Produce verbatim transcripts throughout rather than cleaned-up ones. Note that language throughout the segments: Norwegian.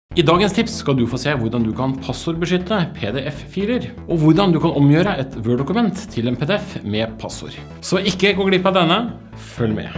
I dagens tips skal du få se hvordan du kan passordbeskytte P D F-filer, og hvordan du kan omgjøre et Word-dokument til en P D F med passord. Så ikke gå glipp av denne, følg med.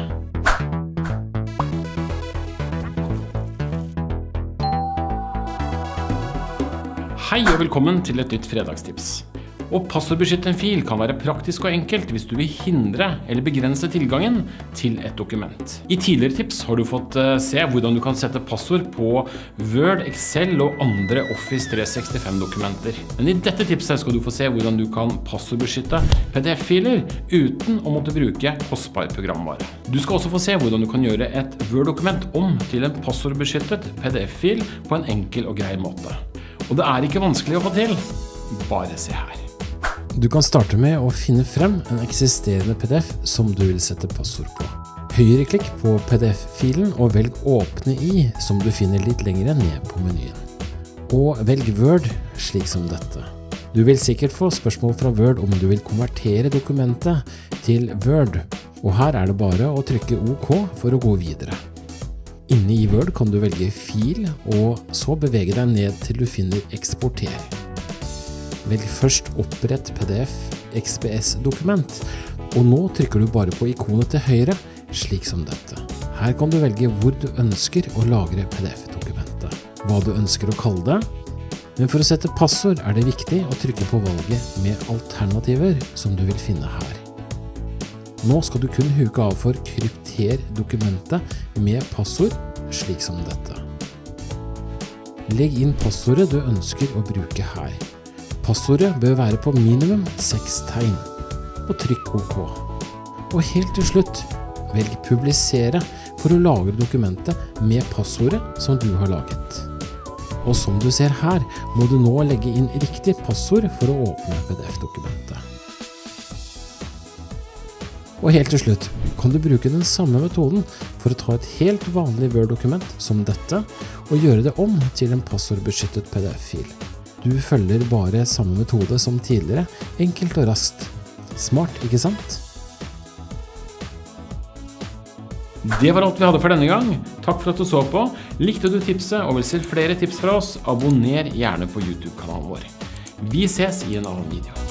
Hei og velkommen til et nytt fredagstips. Å passordbeskytte en fil kan være praktisk og enkelt hvis du vil hindre eller begrense tilgangen til et dokument. I tidligere tips har du fått se hvordan du kan sette passord på Word, Excel og andre Office tre sekstifem dokumenter. Men i dette tipset skal du få se hvordan du kan passordbeskytte P D F-filer uten å måtte bruke kostbar programvare. Du skal også få se hvordan du kan gjøre et Word-dokument om til en passordbeskyttet P D F-fil på en enkel og grei måte. Og det er ikke vanskelig å få til, bare se her. Du kan starte med å finne frem en eksisterende P D F som du vil sette passord på. Høyreklikk på P D F-filen og velg Åpne i, som du finner litt lengre ned på menyen. Og velg Word, slik som dette. Du vil sikkert få spørsmål fra Word om du vil konvertere dokumentet til Word, og her er det bare å trykke OK for å gå videre. Inne i Word kan du velge Fil, og så bevege deg ned til du finner Eksporter. Velg først Opprett P D F X P S-dokument, og nå trykker du bare på ikonet til høyre, slik som dette. Her kan du velge hvor du ønsker å lagre P D F-dokumentet, hva du ønsker å kalle det, men for å sette passord er det viktig å trykke på valget med alternativer som du vil finne her. Nå skal du kun huke av for krypter dokumentet med passord, slik som dette. Legg inn passordet du ønsker å bruke her. Passordet bør være på minimum seks tegn, og trykk OK. Og helt til slutt, velg Publisere for å lagre dokumentet med passordet som du har laget. Og som du ser her, må du nå legge inn riktig passord for å åpne P D F-dokumentet. Og helt til slutt, kan du bruke den samme metoden for å ta et helt vanlig Word-dokument som dette, og gjøre det om til en passordbeskyttet P D F-fil. Du følger bare samme metode som tidligere, enkelt og raskt. Smart, ikke sant? Det var alt vi hadde for denne gang. Takk for at du så på. Likte du tipset og vil se flere tips fra oss, abonner gjerne på YouTube-kanalen vår. Vi ses i en annen video.